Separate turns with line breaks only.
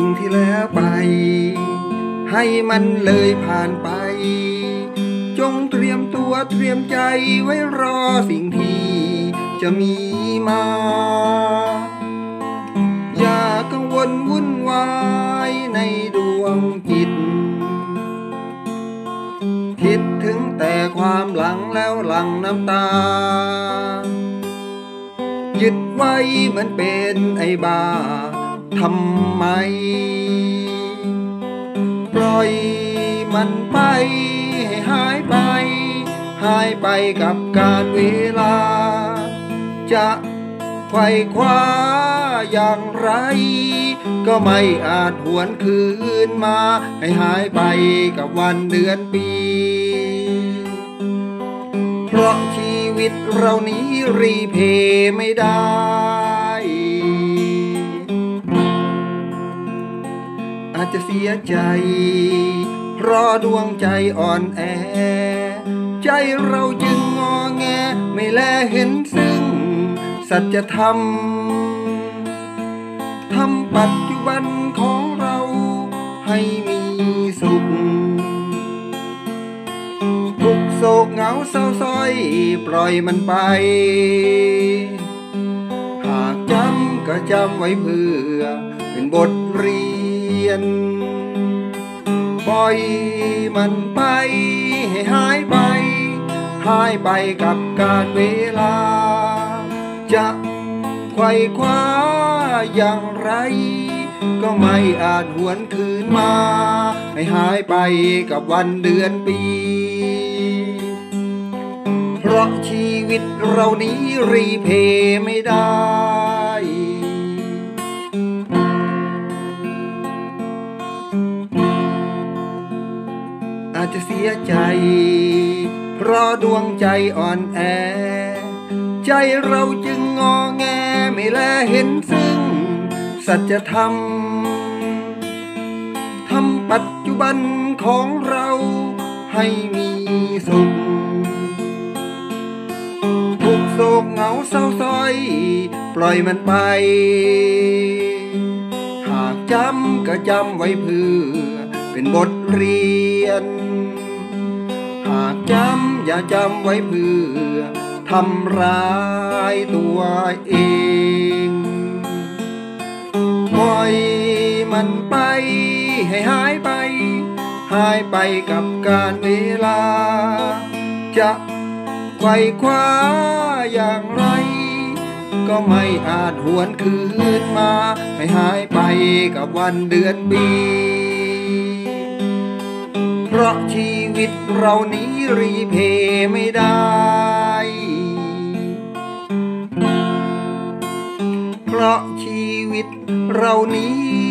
สิ่งที่แล้วไปให้มันเลยผ่านไปจงเตรียมตัวเตรียมใจไว้รอสิ่งที่จะมีมาอย่ากังวลวุ่นวายในดวงจิตคิดถึงแต่ความหลังแล้วหลั่งน้ำตายึดไว้เหมือนเป็นไอ้บ้าทำไมปล่อยมันไปให้หายไปกับการเวลาจะไขว่คว้าอย่างไรก็ไม่อาจหวนคืนมาให้หายไปกับวันเดือนปีเพราะชีวิตเรานี้รีเพย์ไม่ได้อาจจะเสียใจเพราะดวงใจอ่อนแอใจเราจึงงอแงไม่แลเห็นซึ่งสัจธรรมทำปัจจุบันของเราให้มีสุขทุกโศกเหงาเศร้าส้อยปล่อยมันไปหากจำก็จำไว้เพื่อเป็นบทเรียนปล่อยมันไปให้หายไปกับการเวลาจะไขว่คว้าอย่างไรก็ไม่อาจหวนคืนมาให้หายไปกับวันเดือนปีเพราะชีวิตเรานี้รีเพย์ไม่ได้อาจจะเสียใจเพราะดวงใจอ่อนแอใจเราจึงงอแงไม่แลเห็นซึ่งสัจธรรมทำปัจจุบันของเราให้มีสุขทุกโศกเหงาเศร้าส้อยปล่อยมันไปหากจำก็จำไว้เพื่อเป็นบทเรียนหากจำอย่าจำไว้เพื่อทำร้ายตัวเองปล่อยมันไปให้หายไปกับการเวลาจะไขว่คว้าอย่างไรก็ไม่อาจหวนคืนมาให้หายไปกับวันเดือนปีเพราะชีวิตเรานี้รีเพย์ไม่ได้เพราะชีวิตเรานี้